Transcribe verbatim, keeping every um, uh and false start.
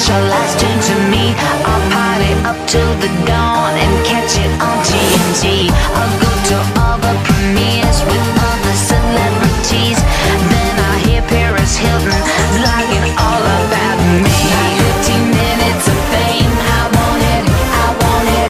your last tune to me. I'll party up till the dawn and catch it on T N T. I'll go